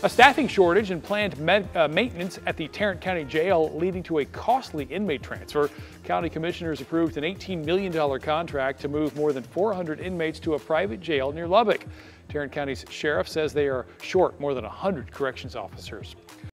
A staffing shortage and planned maintenance at the Tarrant County Jail leading to a costly inmate transfer. County commissioners approved an $18 million contract to move more than 400 inmates to a private jail near Lubbock. Tarrant County's sheriff says they are short more than 100 corrections officers.